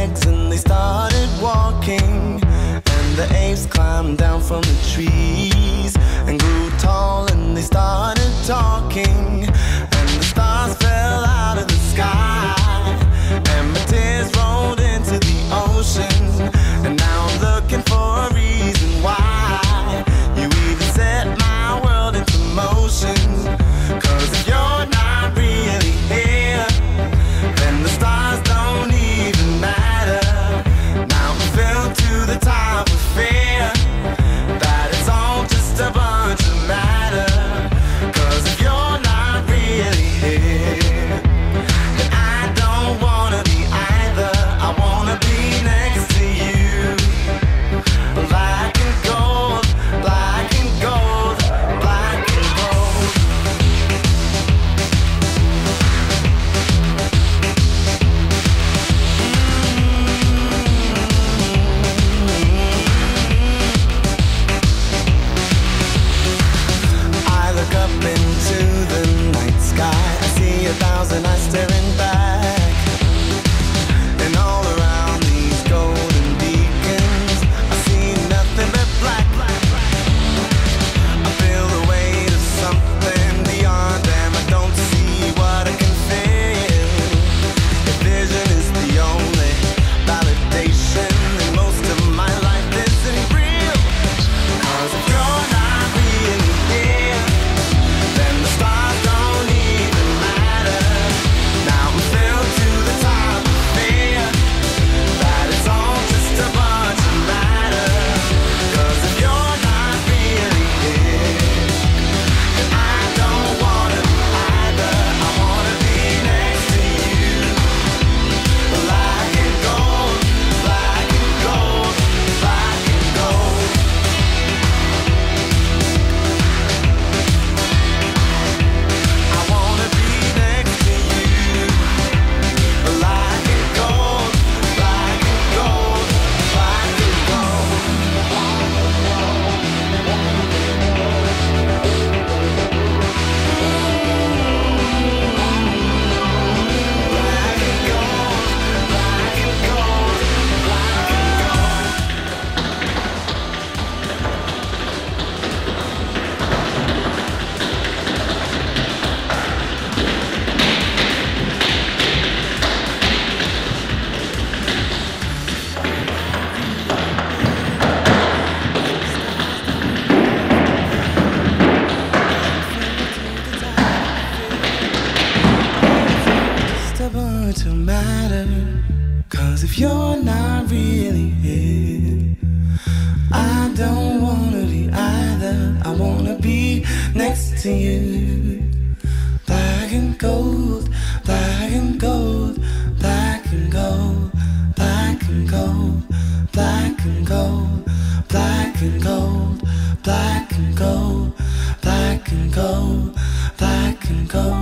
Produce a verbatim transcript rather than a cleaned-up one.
legs and they started walking. And the apes climbed down from the trees and grew tall and they started talking. And the stars fell out of the sky and my tears rolled into the ocean. And now I'm looking for a reason why you even set my world into motion. Cause if you're not really here, then the stars don't even matter. Now I'm filled to the top with fear that it's all just a bunch of matter. Cause if you're not really here, then I don't wanna be either. I wanna be next to you. Black and gold, black and gold, black and gold. I look up into the night sky. I see a thousand eyes staring back. And all around these golden beacons, I see nothing but black. I feel the weight of something beyond them. I don't see what I can feel. If vision is the only validation, then most of my life isn't real. Cause if you're not really here, then the stars don't even matter. Now I'm filled to the top of fear that it's all just a bunch of matter. Cause if you're not really here, then I don't wanna be either. I wanna be next to you. Black and gold, black and gold, black and gold. I wanna be next to you. Black and gold, black and gold, black and gold. Black and gold, black and gold, black and gold. Just a bunch of matter. Cause if you're not really here, I don't wanna be either. I wanna be next to you. Black and gold, black and gold, black and gold, black and gold, black and gold, black and gold, black and gold, black and gold, black and gold.